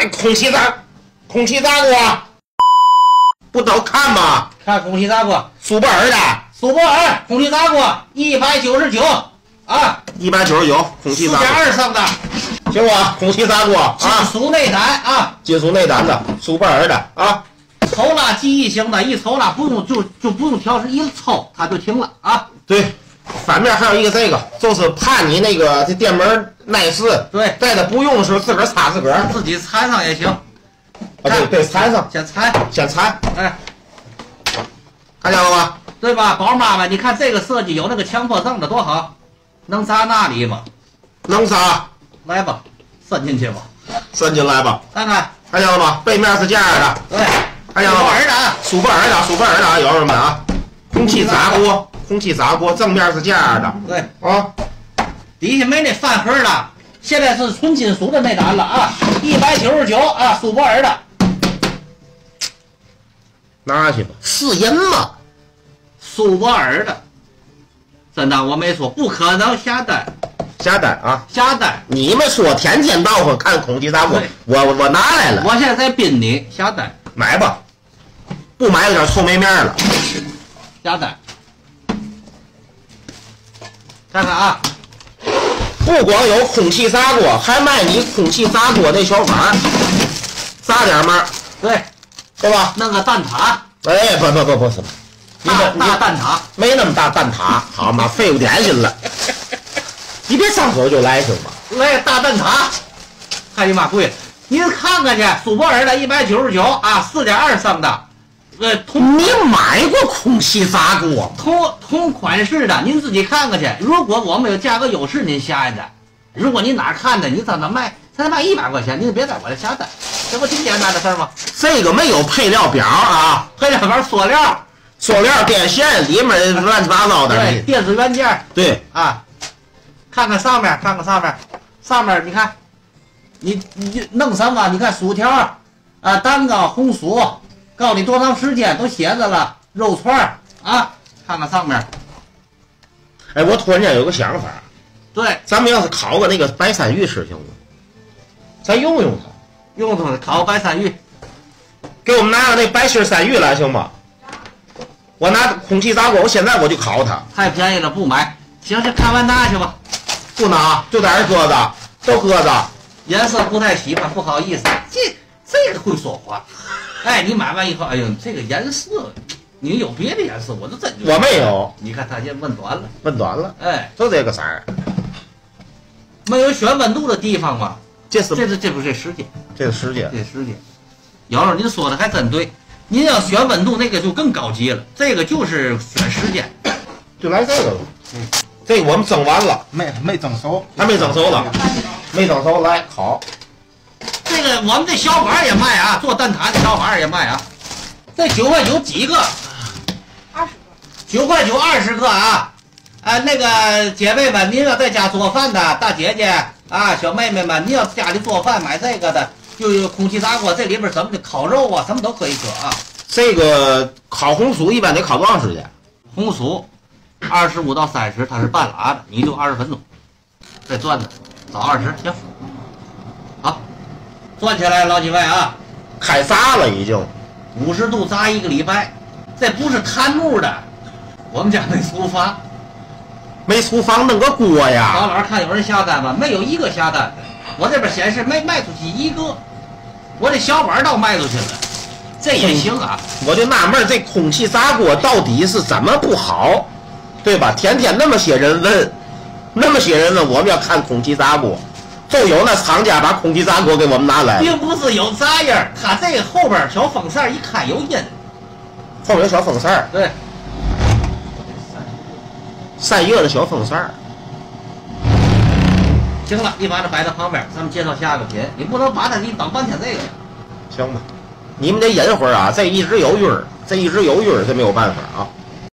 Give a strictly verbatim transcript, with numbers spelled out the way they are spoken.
哎，空气炸，空气炸锅，不都看吗？ 看空气炸锅， 苏泊尔的， 苏泊尔空气炸锅一百九十九啊， 一百九十九，空气炸锅， 四点二升的， 行吧？空气炸锅啊， 金属内胆啊， 金属内胆的，苏泊尔的啊， 抽拉记忆型的，一抽拉不用就就不用调试，一抽它就停了啊。 对。反面还有一个这个，就是怕你那个这电门耐撕， 对， 在它不用的时候自个儿擦自个儿， 自己缠上也行。 啊，对对，缠上， 先缠， 先缠， 哎， 看见了吗？ 对吧，宝妈妈，你看这个设计有那个强迫症的多好，能扎那里吗？ 能扎， 来吧，伸进去吧， 伸进来吧， 看看， 看见了吗？背面是这样的， 对， 看见了吗？ 苏泊尔的， 苏泊尔的，苏泊尔的，友人们啊，空气炸锅。空气炸锅正面是这样的， 对啊， 底下没那饭盒了，现在是纯金属的内胆了啊，一百九十九啊，苏泊尔的， 拿去吧，是人吗？ 苏泊尔的，真的我没说，不可能下单， 下单啊， 下单， 你们说天天到晚看空气炸锅，我我我拿来了， 我现在在宾你下单， 买吧，不买有点臭没面了， 下单。看看啊， 不光有空气炸锅，还卖你空气炸锅那小碗，炸点嘛， 对， 对吧？ 弄个蛋挞， 哎，不不不不是， 你大大蛋挞， 没那么大蛋挞，好嘛，废物点心了。你别张口就来行吗？ 来大蛋挞，看你妈贵，您看看去，苏泊尔的一百九十九啊，四点二升的。呃，同你买过空气炸锅？ 同同款式的，您自己看看去。如果我们有价格优势，您下一单；如果您哪看的，你在那卖，在那卖一百块钱，您别在我这下单，这不挺简单的事儿吗？ 这个没有配料表啊， 配料表塑料、 塑料电线里面乱七八糟的， 对，电子元件， 对啊，看看上面，看看上面，上面你看，你你弄什么？你看薯条啊，蛋糕、红薯。告诉你多长时间都写着了，肉串啊，看看上面。 哎，我突然间有个想法， 对， 咱们要是烤个那个白鳝鱼吃行吗？咱用用它， 用它烤白鳝鱼， 给我们拿个那白心鳝鱼来行吗？我拿空气炸锅，我现在我就烤它。 太便宜了，不买。行行，看完拿去吧， 不拿，就在这搁着，都搁着。 颜色不太喜欢，不好意思。这这个会说话。哎，你买完以后，哎呦，这个颜色，你有别的颜色，我都真我没有。 你看他现在问短了， 问短了， 哎， 就这个色儿， 没有选温度的地方吗？ 这是这是这不是时间， 这是时间， 这时间。姚老，您说的还真对，您要选温度那个就更高级了，这个就是选时间， 就来这个了。嗯，这个我们蒸完了， 没没蒸熟， 还没蒸熟呢，没蒸熟，来烤。 这个我们这小碗也卖啊，做蛋挞的小碗也卖啊。这九块九几个？ 二十个。 九块九二十个啊！啊，那个姐妹们，您要在家做饭的大姐姐啊，小妹妹们，您要家里做饭买这个的，就有空气炸锅，这里边什么的烤肉啊，什么都可以搁啊。 这个烤红薯一般得烤多长时间？ 红薯二十五到三十，它是半拉的，你就二十分钟。再转着，早二十行。好。转起来，老几位啊！ 开炸了已经， 五十度炸一个礼拜，这不是檀木的，我们家没厨房， 没厨房弄个锅呀。 老老看有人下单吗？没有一个下单的，我这边显示没卖出去一个，我这小碗倒卖出去了，这也行啊。 我就纳闷这空气炸锅到底是怎么不好，对吧？天天那么些人问，那么些人问我们要看空气炸锅。就有那厂家把空气炸锅给我们拿来， 并不是有杂音，它这个后边小风扇一开有音， 后面有小风扇， 对， 散热的小风扇。 行了，你把它摆到旁边，咱们介绍下个品。你不能把它你等半天这个呀。 行吧，你们得忍会儿啊，这一直有韵儿，这一直有韵儿，这没有办法啊。